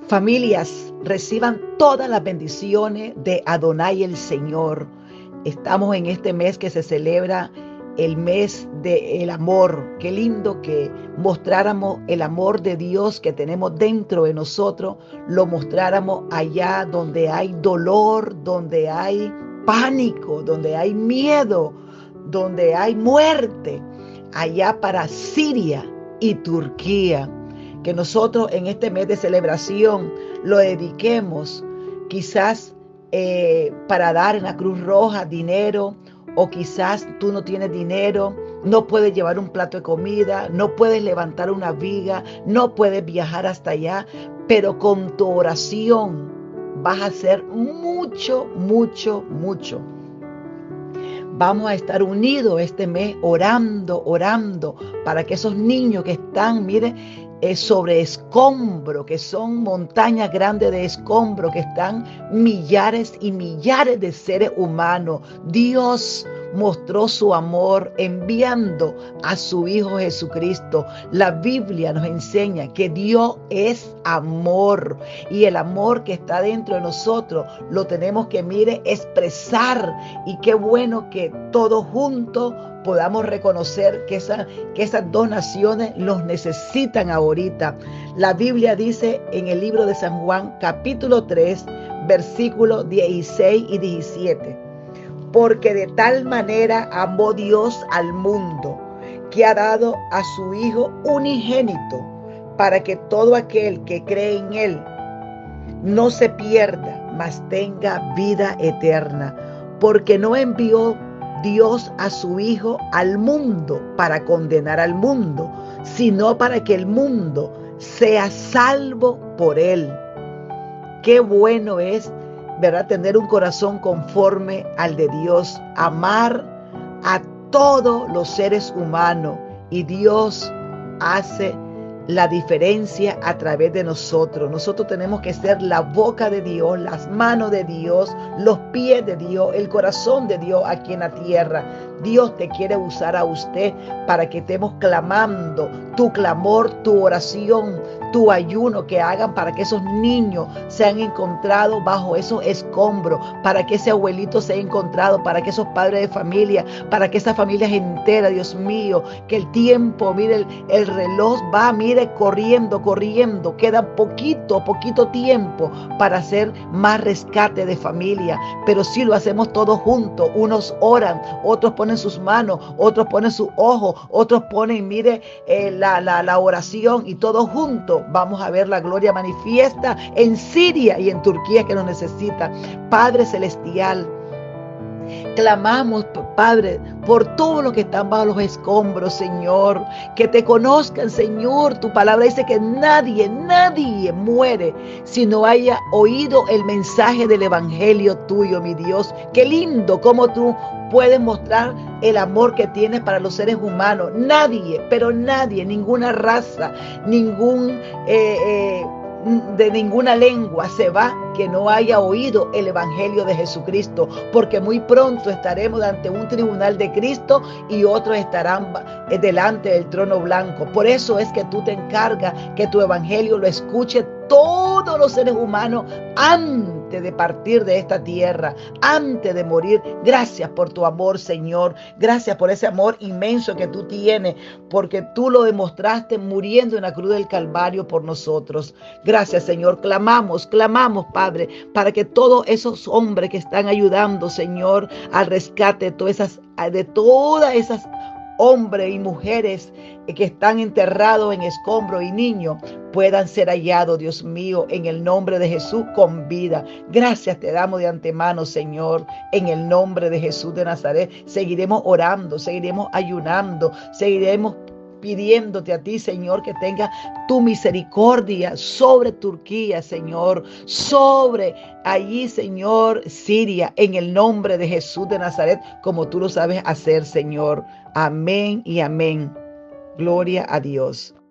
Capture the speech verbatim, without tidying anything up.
Familias, reciban todas las bendiciones de Adonai el Señor. Estamos en este mes que se celebra el mes del amor. Qué lindo que mostráramos el amor de Dios que tenemos dentro de nosotros, lo mostráramos allá donde hay dolor, donde hay pánico, donde hay miedo, donde hay muerte, allá para Siria y Turquía. Que nosotros en este mes de celebración lo dediquemos quizás eh, para dar en la Cruz Roja dinero, o quizás tú no tienes dinero, no puedes llevar un plato de comida, no puedes levantar una viga, no puedes viajar hasta allá, pero con tu oración vas a hacer mucho, mucho, mucho. Vamos a estar unidos este mes orando, orando para que esos niños que están, mire, eh, sobre escombro, que son montañas grandes de escombro, que están millares y millares de seres humanos. Dios mostró su amor enviando a su Hijo Jesucristo. La Biblia nos enseña que Dios es amor, y el amor que está dentro de nosotros lo tenemos que, mire, expresar. Y qué bueno que todos juntos podamos reconocer que, esa, que esas dos naciones los necesitan ahorita. La Biblia dice en el libro de San Juan, capítulo tres, versículos dieciséis y diecisiete. Porque de tal manera amó Dios al mundo, que ha dado a su Hijo unigénito, para que todo aquel que cree en Él no se pierda, mas tenga vida eterna. Porque no envió Dios a su Hijo al mundo para condenar al mundo, sino para que el mundo sea salvo por Él. Qué bueno es, ¿verdad?, tener un corazón conforme al de Dios, amar a todos los seres humanos, y Dios hace la diferencia a través de nosotros. Nosotros tenemos que ser la boca de Dios, las manos de Dios, los pies de Dios, el corazón de Dios aquí en la tierra. Dios te quiere usar a usted para que estemos clamando tu clamor, tu oración, tu ayuno, que hagan para que esos niños sean encontrados bajo esos escombros, para que ese abuelito sea encontrado, para que esos padres de familia, para que esa familia entera, Dios mío, que el tiempo, mire, el, el reloj va, mire, corriendo, corriendo, queda poquito, poquito tiempo para hacer más rescate de familia, pero si lo hacemos todos juntos, unos oran, otros ponen sus manos, otros ponen sus ojos, otros ponen, mire, eh, la, la, la oración, y todos juntos vamos a ver la gloria manifiesta en Siria y en Turquía, que nos necesita. Padre celestial, clamamos, Padre, por todos los que están bajo los escombros, Señor, que te conozcan, Señor. Tu palabra dice que nadie, nadie muere si no haya oído el mensaje del evangelio tuyo, mi Dios. Qué lindo cómo tú puedes mostrar el amor que tienes para los seres humanos. Nadie, pero nadie, ninguna raza, ningún eh, eh, de ninguna lengua se va que no haya oído el evangelio de Jesucristo, porque muy pronto estaremos ante un tribunal de Cristo y otros estarán delante del trono blanco. Por eso es que tú te encargas que tu evangelio lo escuche todos los seres humanos antes de partir de esta tierra, antes de morir. Gracias por tu amor, Señor. Gracias por ese amor inmenso que tú tienes, porque tú lo demostraste muriendo en la cruz del Calvario por nosotros. Gracias, Señor. Clamamos, clamamos, Padre, para que todos esos hombres que están ayudando, Señor, al rescate de todas esas, de todas esas hombres y mujeres que están enterrados en escombros y niños, puedan ser hallados, Dios mío, en el nombre de Jesús, con vida. Gracias te damos de antemano, Señor, en el nombre de Jesús de Nazaret. Seguiremos orando, seguiremos ayunando, seguiremos pidiéndote a ti, Señor, que tenga tu misericordia sobre Turquía, Señor, sobre allí, Señor, Siria, en el nombre de Jesús de Nazaret, como tú lo sabes hacer, Señor. Amén y amén. Gloria a Dios.